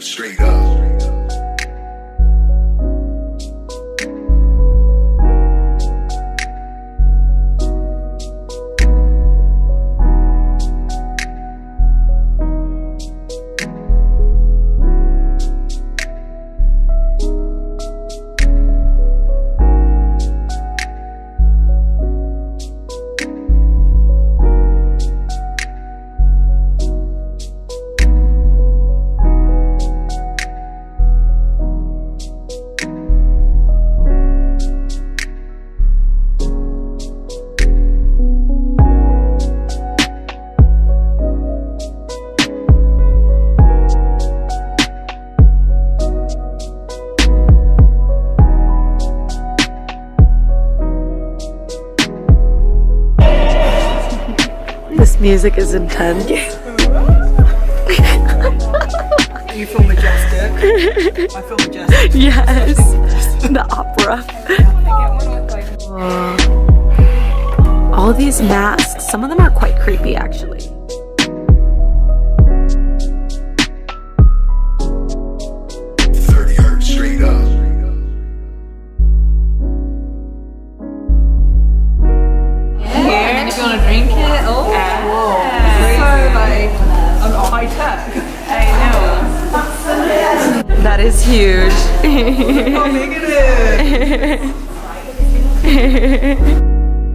straight up. This music is intense. You feel majestic. I feel majestic. Yes, the opera. All these masks, some of them are quite creepy actually. 30 hertz straight up. If you want to drink it, oh, So like, I'm high tech. I know. That is huge. How big it is.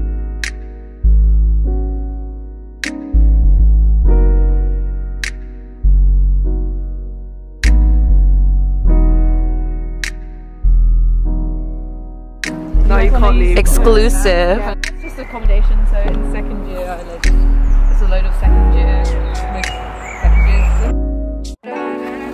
No, you can't leave. Exclusive. It's just accommodation, so in second year, it's a load of second year, like, second years.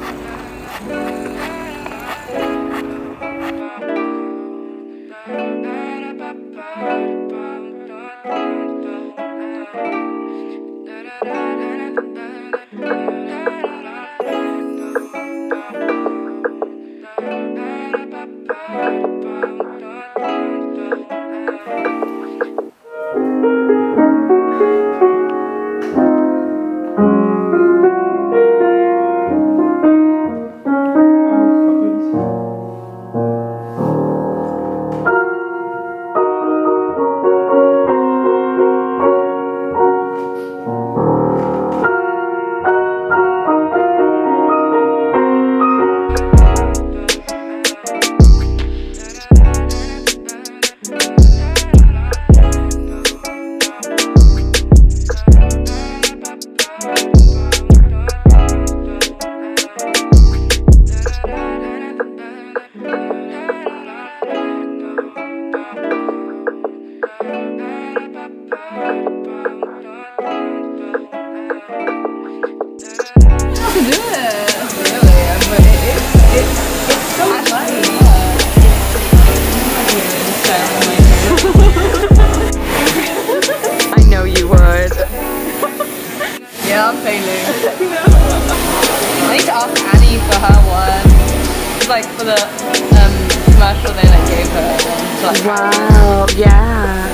Yeah, I'm failing. I need to ask Annie for her one. It's like for the commercial they like gave her. And then, like, Wow, yeah.